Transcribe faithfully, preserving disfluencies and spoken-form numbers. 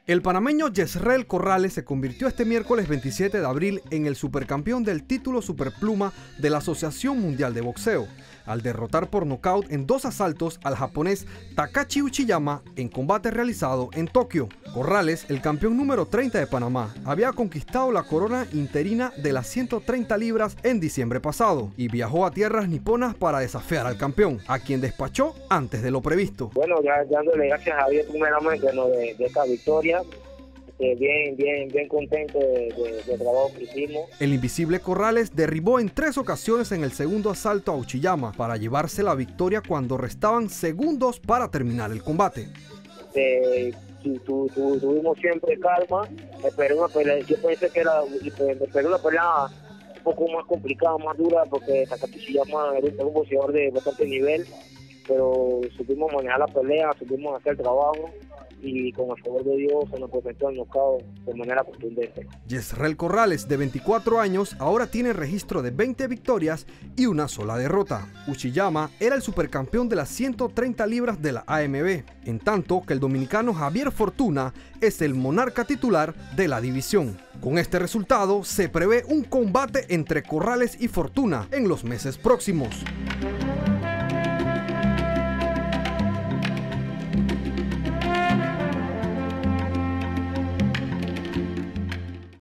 El panameño Yesrel Corrales se convirtió este miércoles veintisiete de abril en el supercampeón del título superpluma de la Asociación Mundial de Boxeo, al derrotar por nocaut en dos asaltos al japonés Takashi Uchiyama en combate realizado en Tokio. Corrales, el campeón número treinta de Panamá, había conquistado la corona interina de las ciento treinta libras en diciembre pasado y viajó a tierras niponas para desafiar al campeón, a quien despachó antes de lo previsto. Bueno, ya dándole gracias a Dios primeramente, ¿no? de, de esta victoria. Eh, bien, bien, bien contento de, de, del trabajo que hicimos. El invisible Corrales derribó en tres ocasiones en el segundo asalto a Uchiyama para llevarse la victoria cuando restaban segundos para terminar el combate. Eh, tu, tu, tu, tuvimos siempre calma, esperé una pelea, yo pensé que era, esperé una pelea un poco más complicada, más dura, porque Takashi Uchiyama era un, era un boxeador de bastante nivel, pero supimos manejar la pelea, supimos hacer el trabajo, y con el favor de Dios se nos presentó el knockout de manera contundente. Yesrel Corrales, de veinticuatro años, ahora tiene registro de veinte victorias y una sola derrota. Uchiyama era el supercampeón de las ciento treinta libras de la A M B, en tanto que el dominicano Javier Fortuna es el monarca titular de la división. Con este resultado, se prevé un combate entre Corrales y Fortuna en los meses próximos.